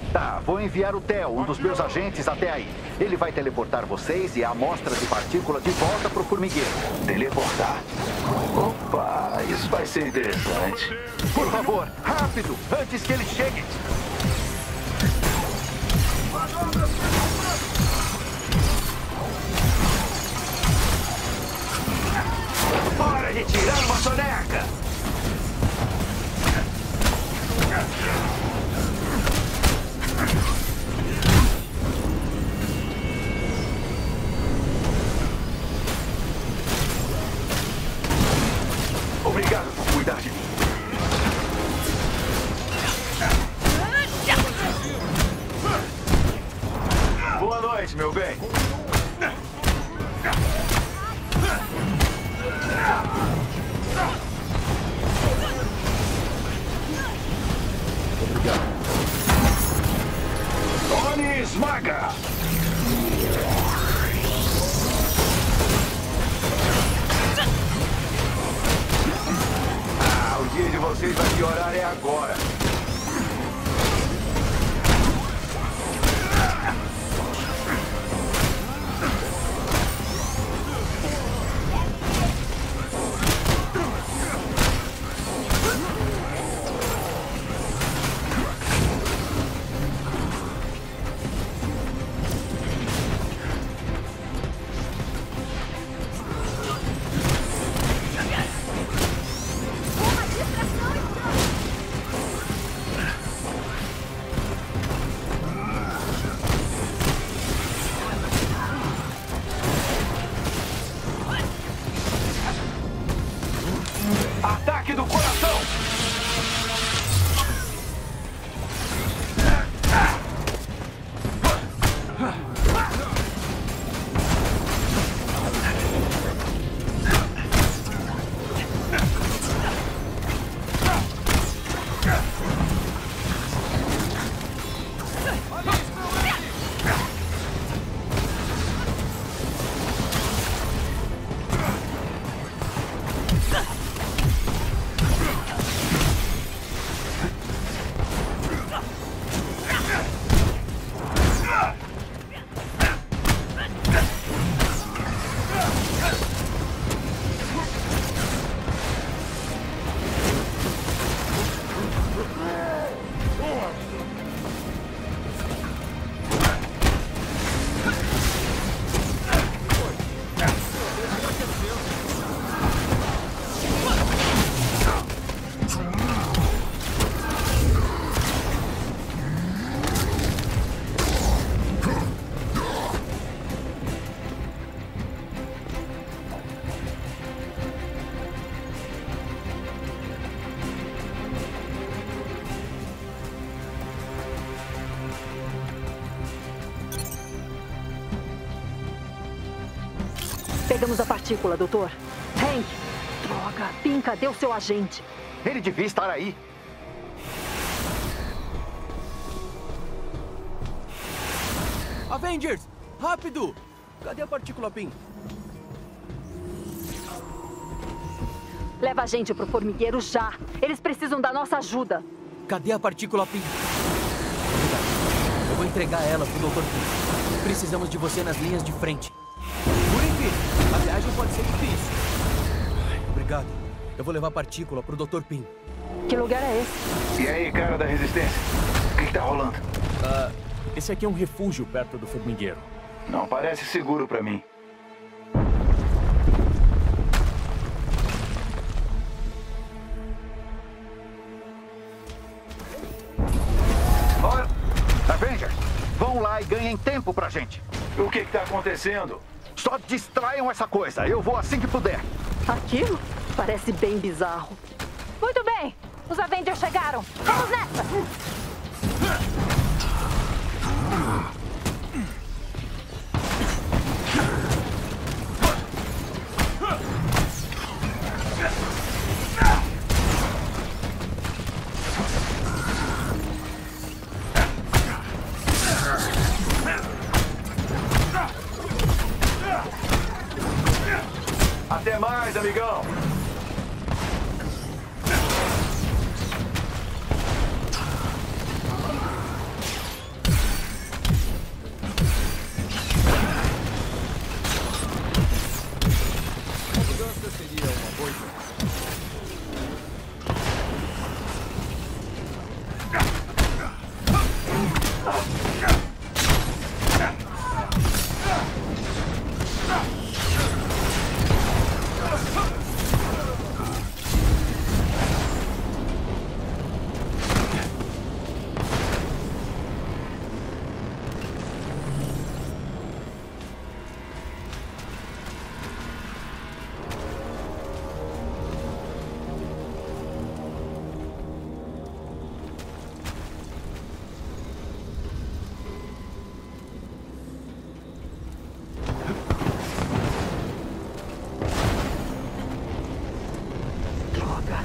Tá, vou enviar o Theo, um dos meus agentes, até aí. Ele vai teleportar vocês e a amostra de partícula de volta pro formigueiro. Teleportar? Opa, isso vai ser interessante. Por favor, rápido, antes que eles cheguem. Hora de tirar uma soneca! Obrigado por cuidar de mim. Boa noite, meu bem. Obrigado. Tony esmaga! O dia de vocês vai piorar é agora. Ataque do coração! Pegamos a partícula, doutor. Hank! Droga! Pin, cadê o seu agente? Ele devia estar aí. Avengers! Rápido! Cadê a partícula Pin? Leva a gente pro formigueiro já. Eles precisam da nossa ajuda. Cadê a partícula Pin? Eu vou entregar ela pro Dr. Pin. Precisamos de você nas linhas de frente. A viagem pode ser difícil. Obrigado. Eu vou levar a partícula pro Dr. Pin. Que lugar é esse? E aí, cara da Resistência? O que tá rolando? Esse aqui é um refúgio perto do formigueiro. Não parece seguro pra mim. Olha, Avengers, vão lá e ganhem tempo pra gente. O que tá acontecendo? Só distraiam essa coisa. Eu vou assim que puder. Aquilo parece bem bizarro. Muito bem. Os Avengers chegaram. Vamos nessa. Até mais, amigão.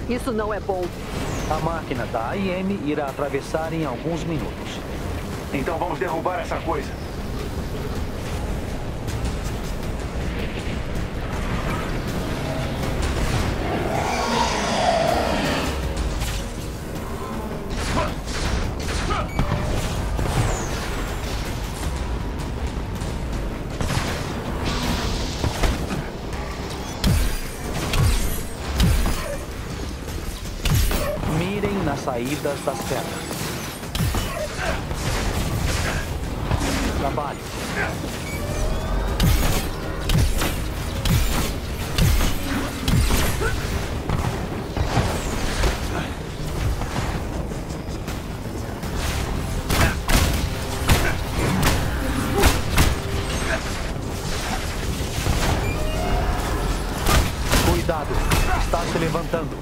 Isso não é bom. A máquina da AIM irá atravessar em alguns minutos. Então vamos derrubar essa coisa. Mirem nas saídas das pedras. Trabalhe. Cuidado, está se levantando.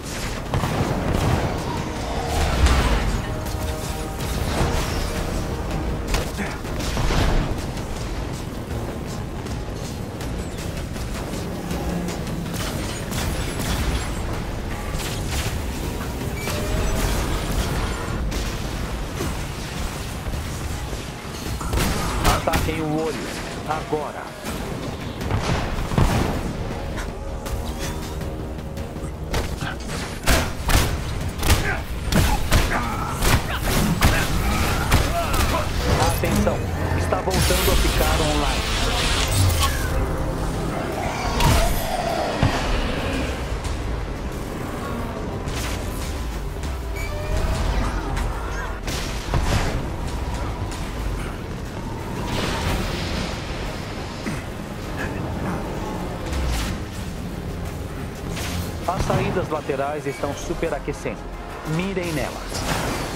Ataquem o olho, agora. Atenção, está voltando a ficar online. As saídas laterais estão superaquecendo. Mirem nelas.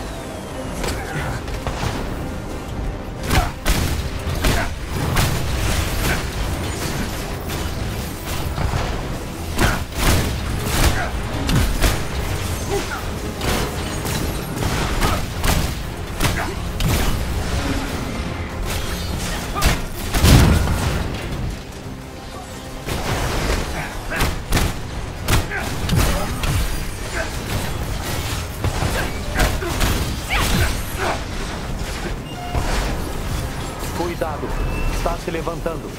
Cuidado, está se levantando.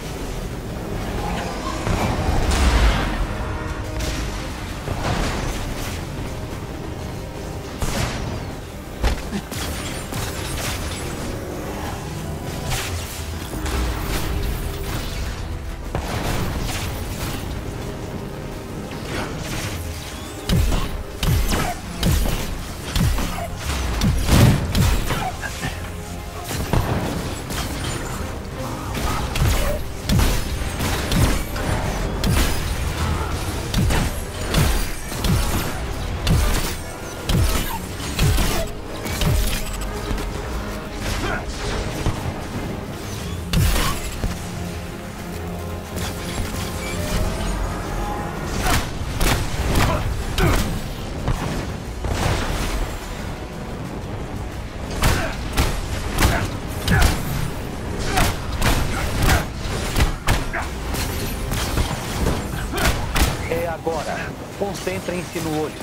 Agora, concentrem-se no olho.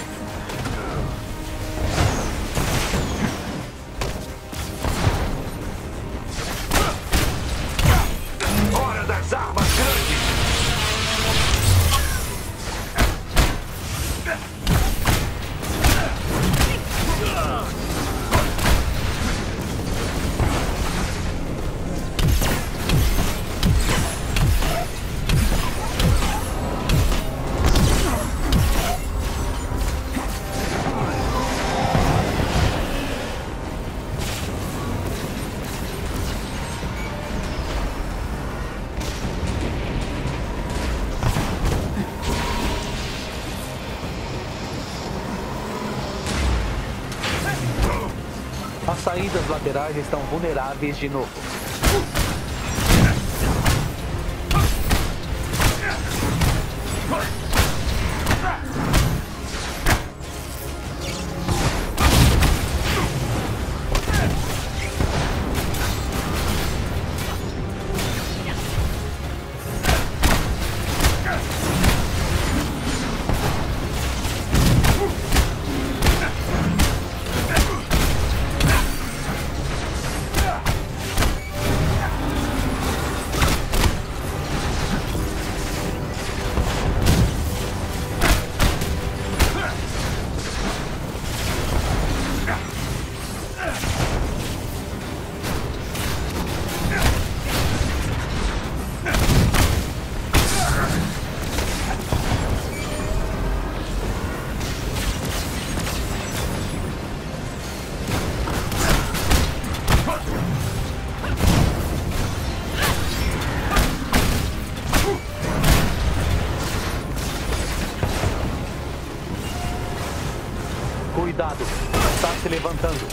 Hora das armas grandes! As saídas laterais estão vulneráveis de novo. levantando.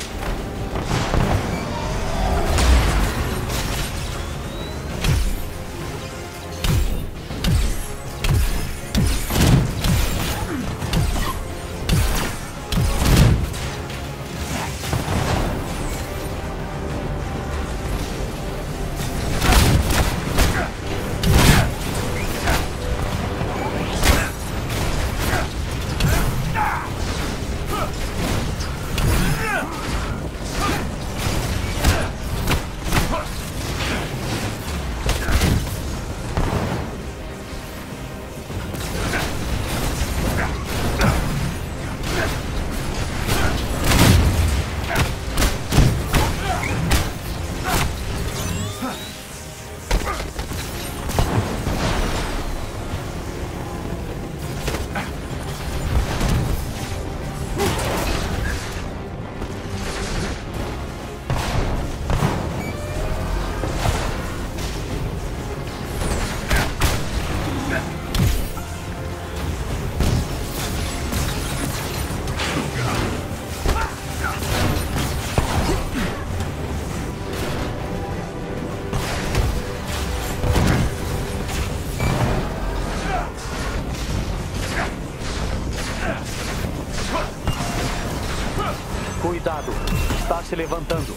Cuidado, está se levantando.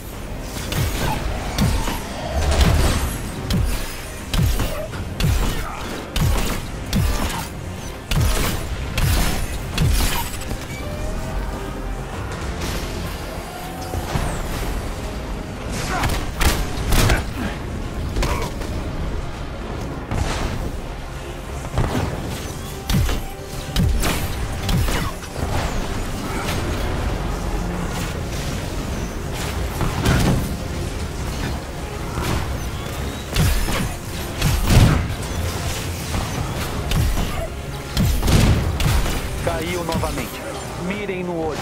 Caiu novamente. Mirem no olho.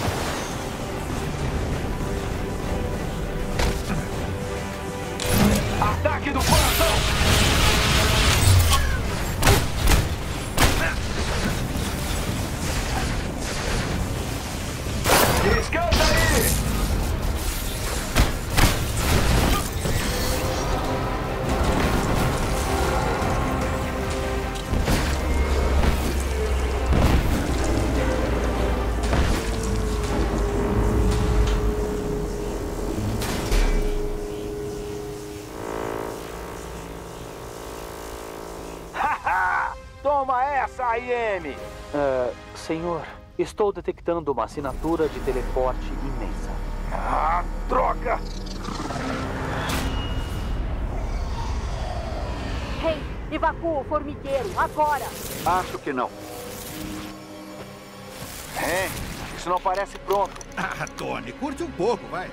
Ataque do coração! Descansa aí! Toma essa, AIM! Senhor, estou detectando uma assinatura de teleporte imensa. Ah, droga! Hey, evacua o formigueiro, agora! Acho que não. Isso não parece pronto. Ah, Tony, curte um pouco, vai.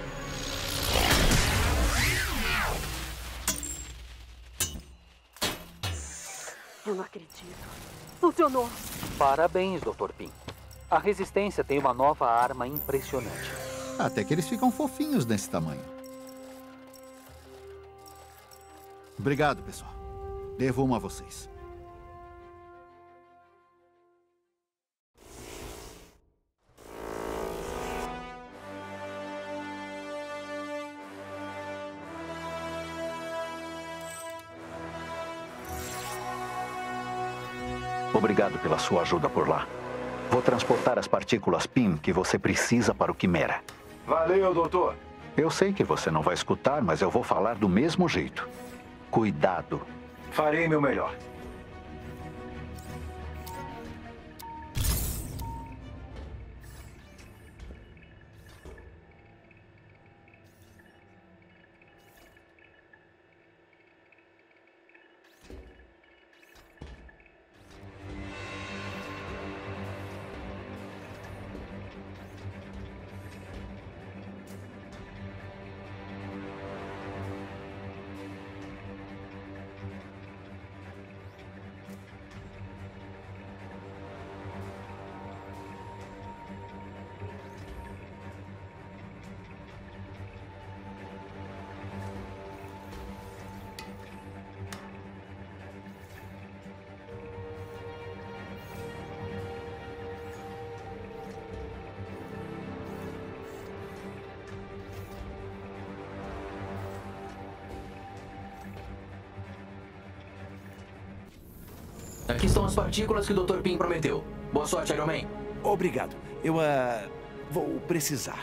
Eu não acredito. Funcionou. Parabéns, Dr. Pym. A Resistência tem uma nova arma impressionante. Até que eles ficam fofinhos desse tamanho. Obrigado, pessoal. Devo uma a vocês. Obrigado pela sua ajuda por lá. Vou transportar as partículas PIM que você precisa para o Quimera. Valeu, doutor. Eu sei que você não vai escutar, mas eu vou falar do mesmo jeito. Cuidado. Farei meu melhor. Aqui estão as partículas que o Dr. Pym prometeu. Boa sorte, Iron Man. Obrigado. Eu, vou precisar.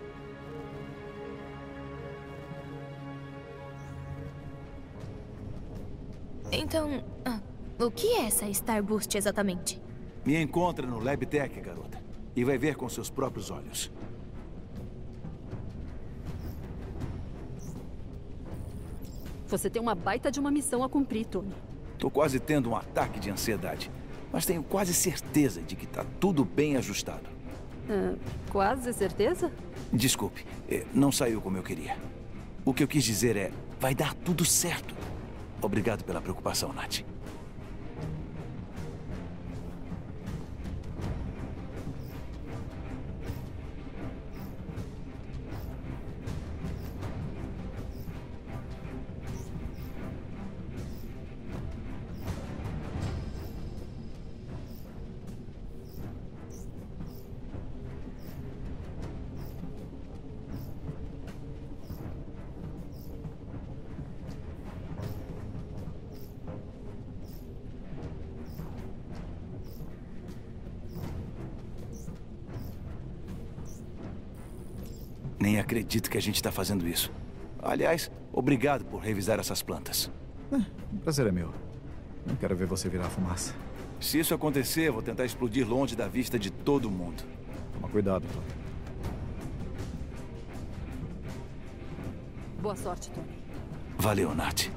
Então, o que é essa Starboost exatamente? Me encontra no LabTech, garota. E vai ver com seus próprios olhos. Você tem uma baita de uma missão a cumprir, Tony. Tô quase tendo um ataque de ansiedade. Mas tenho quase certeza de que tá tudo bem ajustado. Quase certeza? Desculpe, não saiu como eu queria. O que eu quis dizer é, vai dar tudo certo. Obrigado pela preocupação, Nath. Nem acredito que a gente está fazendo isso. Aliás, obrigado por revisar essas plantas. O prazer é meu. Não quero ver você virar fumaça. Se isso acontecer, vou tentar explodir longe da vista de todo mundo. Toma cuidado, Tony. Boa sorte, Tony. Valeu, Nath.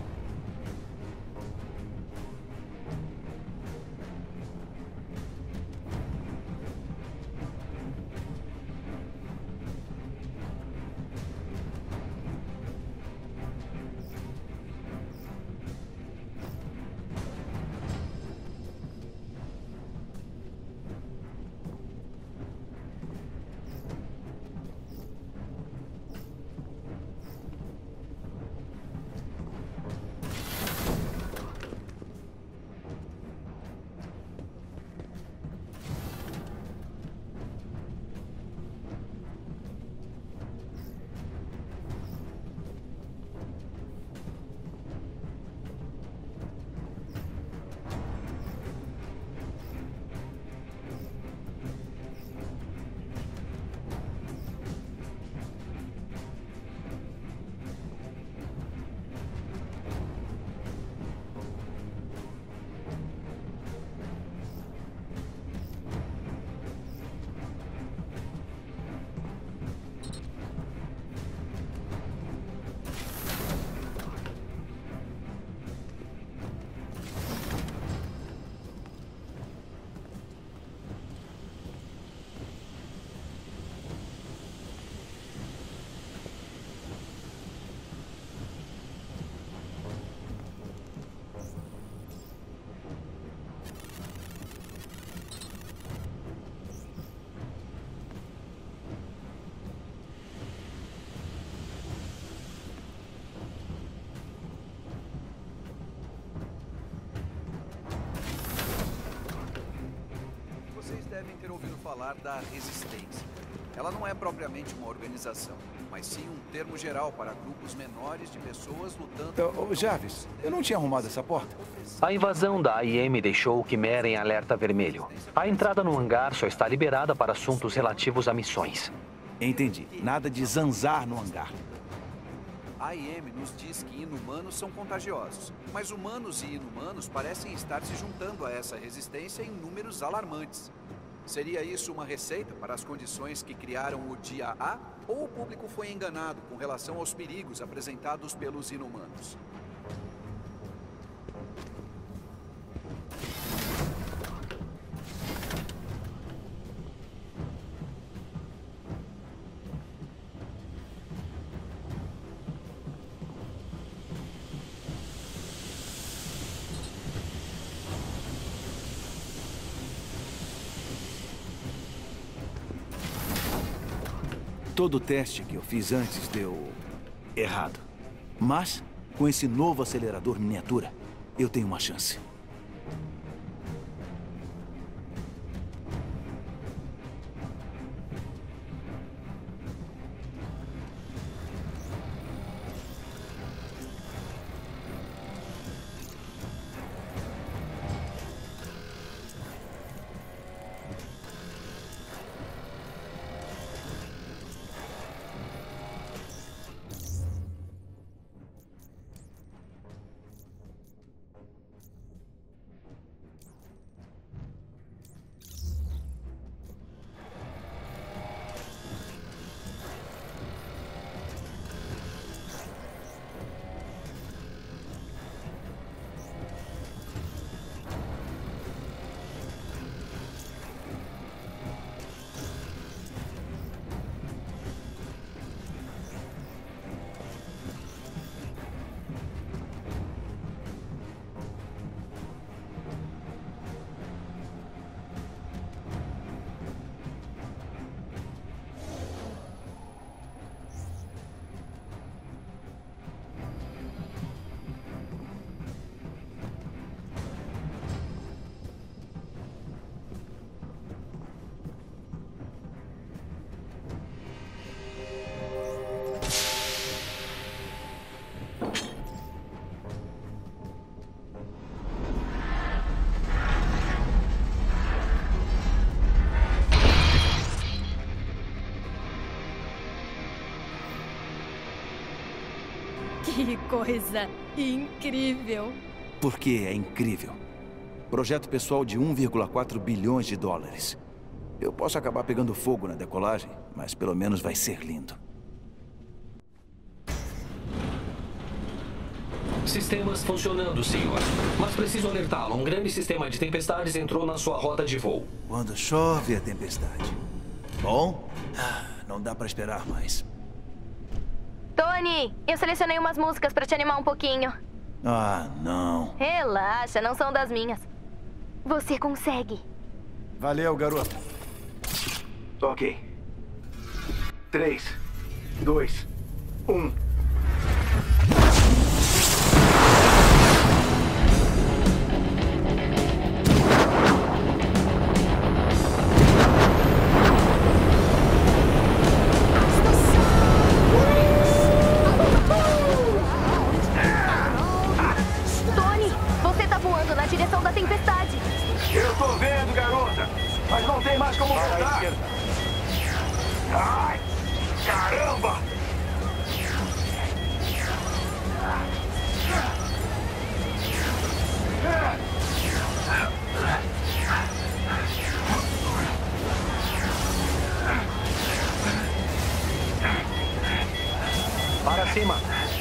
Devem ter ouvido falar da Resistência. Ela não é propriamente uma organização, mas sim um termo geral para grupos menores de pessoas lutando... Jarvis, eu não tinha arrumado essa porta. A invasão da AIM deixou o Quimera em alerta vermelho. A entrada no hangar só está liberada para assuntos relativos a missões. Entendi. Nada de zanzar no hangar. A AIM nos diz que inumanos são contagiosos, mas humanos e inumanos parecem estar se juntando a essa resistência em números alarmantes. Seria isso uma receita para as condições que criaram o Dia A? Ou o público foi enganado com relação aos perigos apresentados pelos inumanos? Todo o teste que eu fiz antes deu errado. Mas, com esse novo acelerador miniatura, eu tenho uma chance. Que coisa incrível. Por que é incrível? Projeto pessoal de 1,4 bilhões de dólares. Eu posso acabar pegando fogo na decolagem, mas pelo menos vai ser lindo. Sistemas funcionando, senhor. Mas preciso alertá-lo. Um grande sistema de tempestades entrou na sua rota de voo. Quando chove, é tempestade. Bom, não dá pra esperar mais. Tony, eu selecionei umas músicas pra te animar um pouquinho. Ah, não. Relaxa, não são das minhas. Você consegue. Valeu, garoto. Ok. 3, 2, 1. Tony, você tá voando na direção da tempestade. Eu tô vendo, garota. Mas não tem mais como voltar. Ai, caramba! Para cima.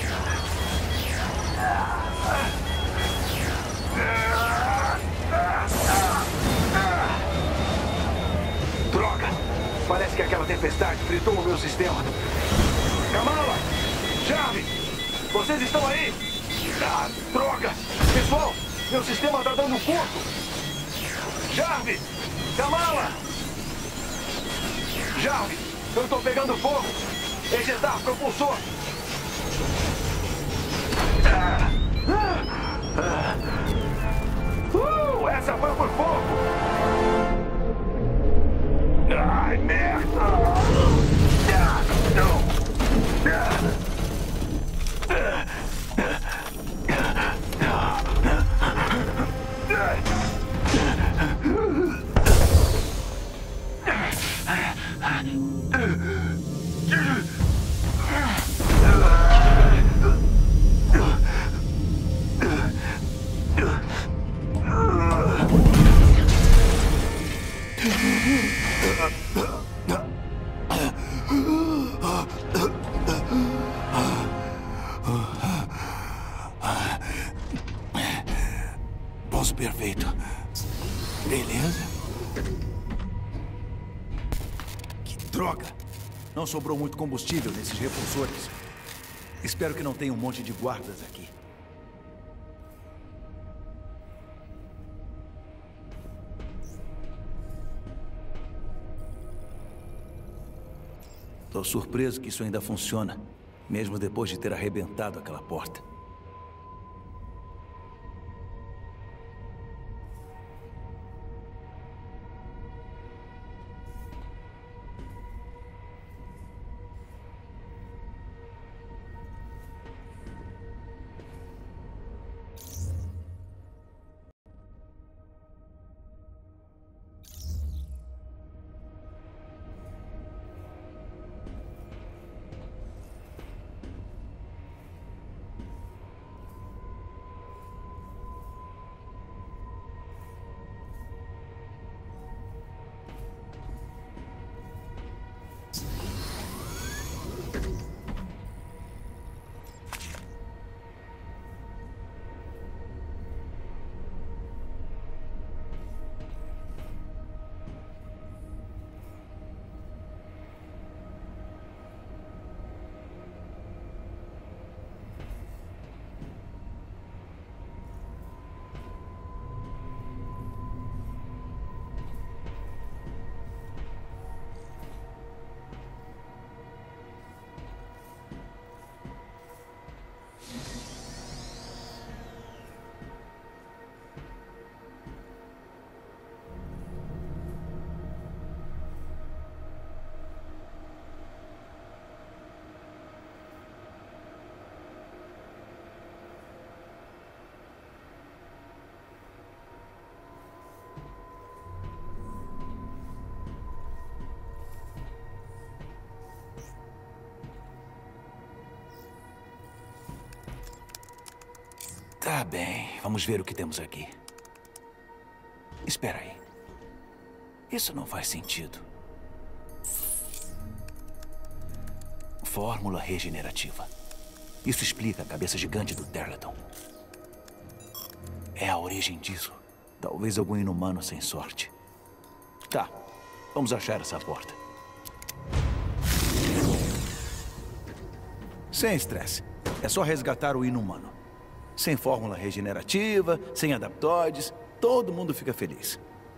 Droga! Parece que aquela tempestade fritou o meu sistema. Kamala! Jarvis! Vocês estão aí? Ah, droga! Pessoal, meu sistema tá dando fogo! Jarvis! Kamala! Jarvis, eu tô pegando fogo! Ejetar propulsor! Essa foi por pouco! Ai, merda! Pouso perfeito. Beleza. Que droga! Não sobrou muito combustível nesses repulsores. Espero que não tenha um monte de guardas aqui. Tô surpreso que isso ainda funciona, mesmo depois de ter arrebentado aquela porta. Tá bem, vamos ver o que temos aqui. Espera aí. Isso não faz sentido. Fórmula regenerativa. Isso explica a cabeça gigante do Terleton. É a origem disso. Talvez algum inumano sem sorte. Tá, vamos achar essa porta. Sem estresse. É só resgatar o inumano. Sem fórmula regenerativa, sem adaptoides, todo mundo fica feliz.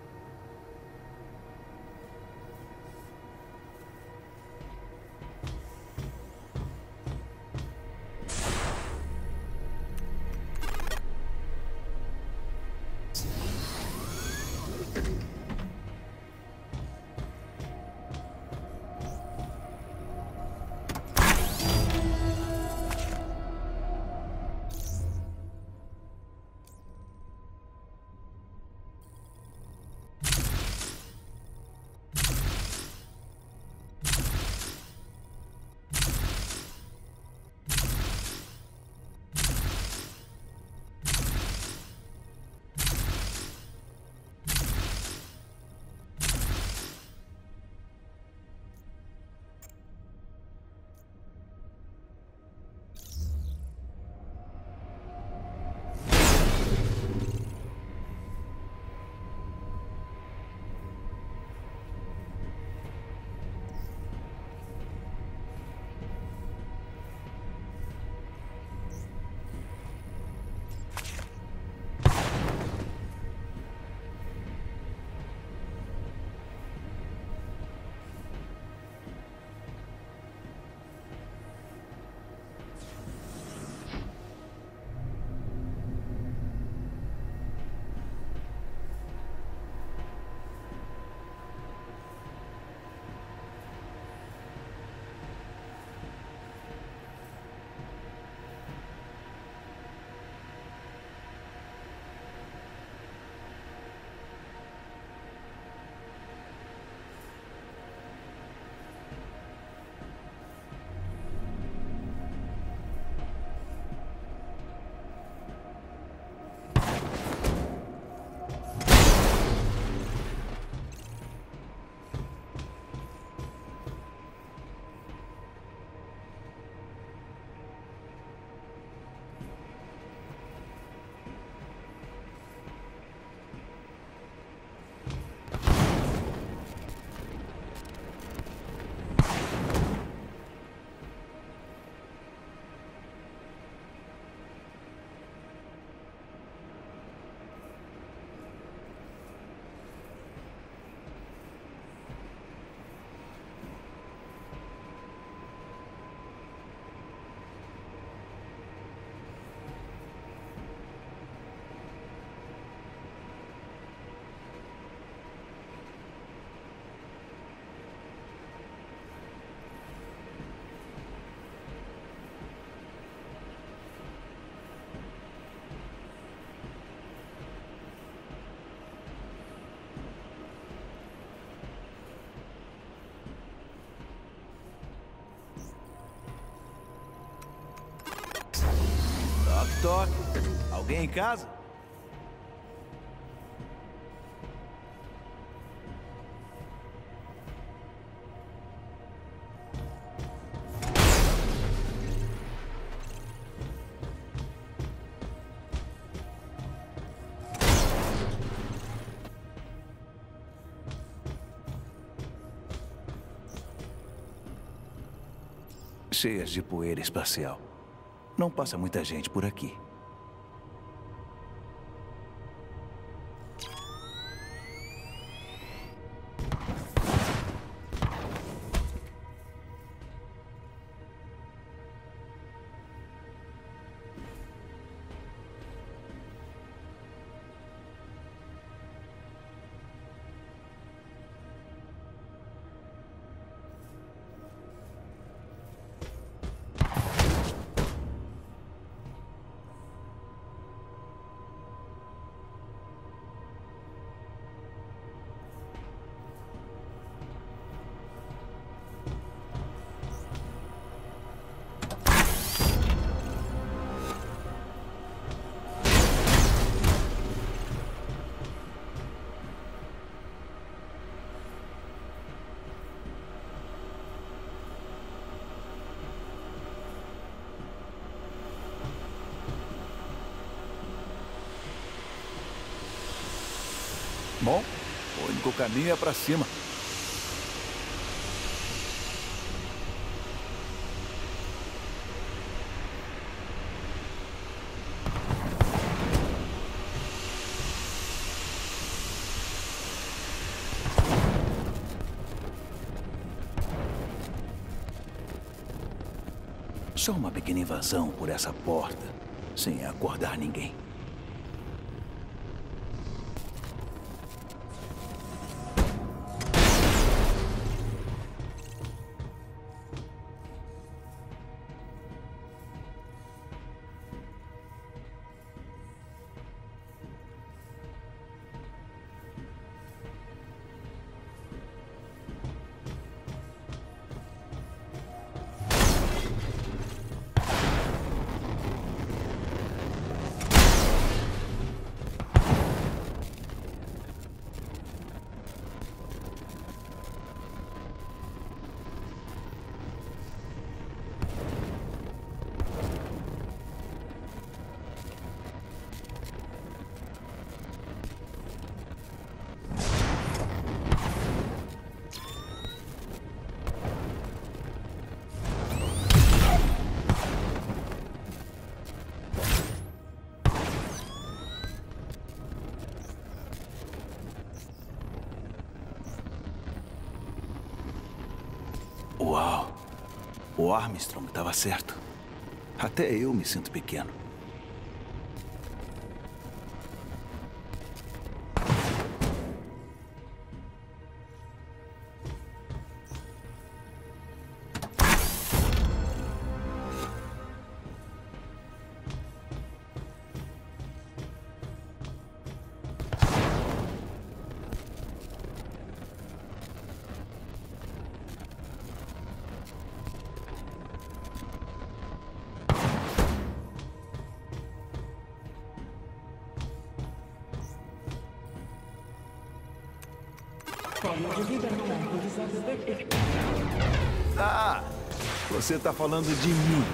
Toque. Alguém em casa? Cheias de poeira espacial. Não passa muita gente por aqui. Bom, o único caminho é pra cima. Só uma pequena invasão por essa porta, sem acordar ninguém. Uau! O Armstrong estava certo. Até eu me sinto pequeno. Ah, você tá falando de mim.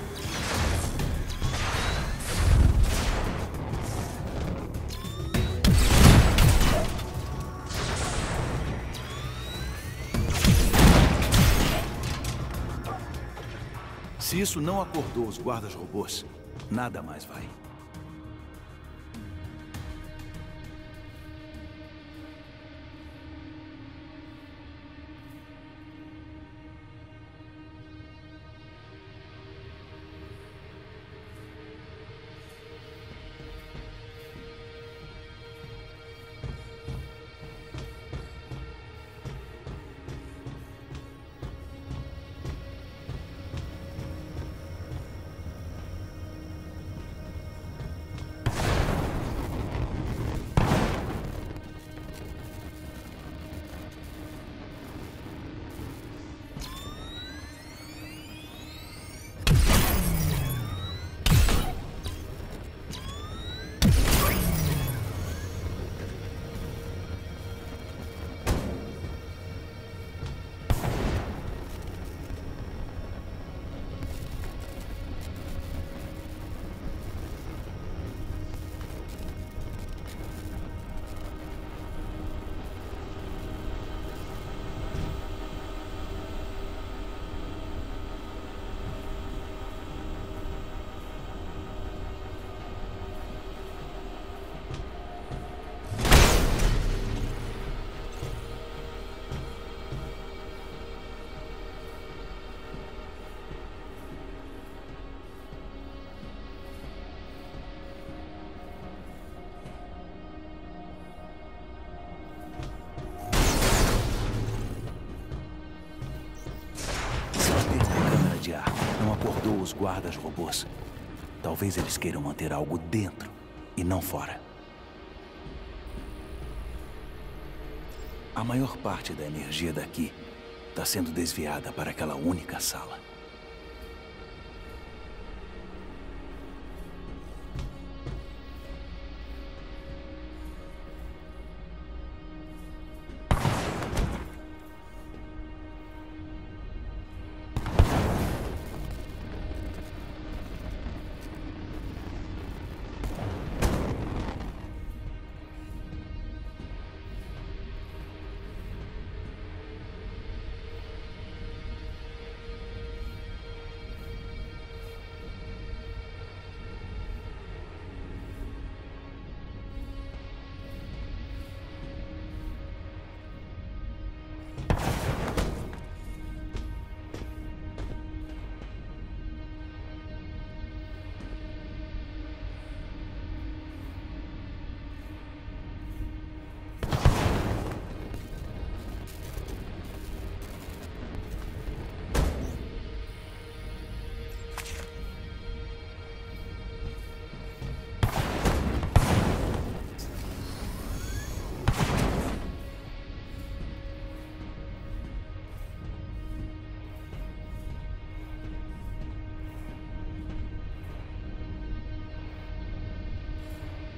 Se isso não acordou os guardas robôs, nada mais vai. Não acordou os guardas robôs. Talvez eles queiram manter algo dentro e não fora. A maior parte da energia daqui está sendo desviada para aquela única sala.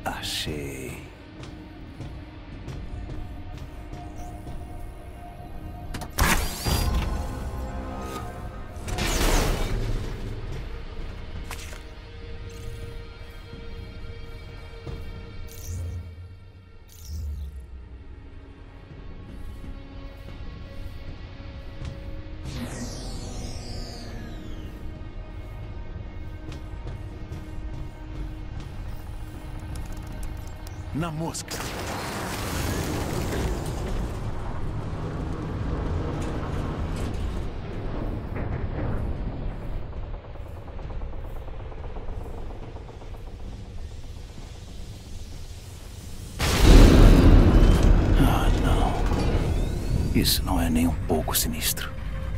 Achei. Na mosca. Ah, não. Isso não é nem um pouco sinistro.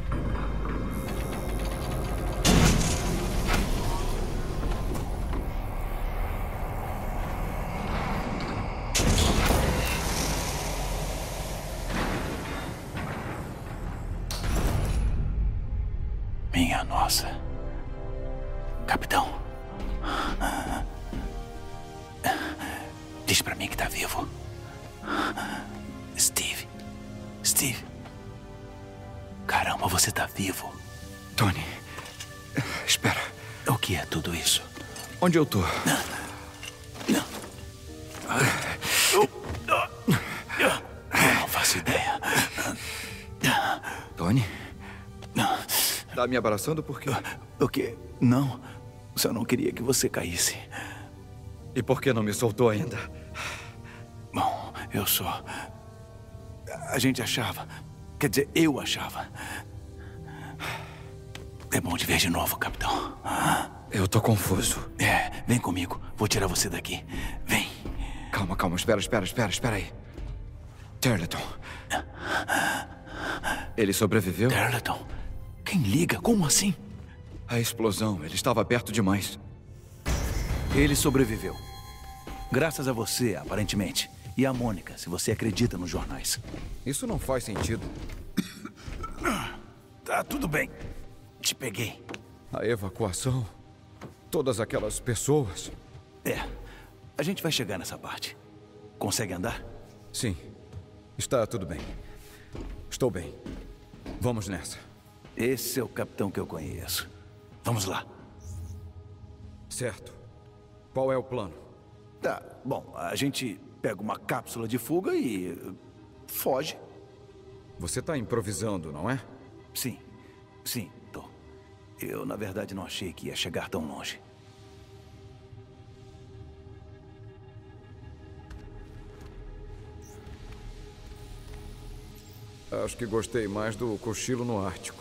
Minha nossa. Capitão. Diz pra mim que tá vivo. Steve. Steve. Caramba, você tá vivo. Tony. Espera. O que é tudo isso? Onde eu tô? Eu não faço ideia. Tony? Tá me abraçando por quê? O quê? Não. Só não queria que você caísse. E por que não me soltou ainda? Bom, eu só... A gente achava... Quer dizer, eu achava... É bom te ver de novo, capitão. Eu tô confuso. Vem comigo. Vou tirar você daqui. Vem. Calma, calma. Espera aí. Tarleton. Ele sobreviveu? Tarleton? Quem liga? Como assim? A explosão. Ele estava perto demais. Ele sobreviveu. Graças a você, aparentemente. E a Mônica, se você acredita nos jornais. Isso não faz sentido. Tá tudo bem. Te peguei. A evacuação? Todas aquelas pessoas? A gente vai chegar nessa parte. Consegue andar? Sim. Está tudo bem. Estou bem. Vamos nessa. Esse é o capitão que eu conheço. Vamos lá. Certo. Qual é o plano? Tá, bom, a gente pega uma cápsula de fuga e... foge. Você está improvisando, não é? Sim, tô. Eu, na verdade, não achei que ia chegar tão longe. Acho que gostei mais do cochilo no Ártico.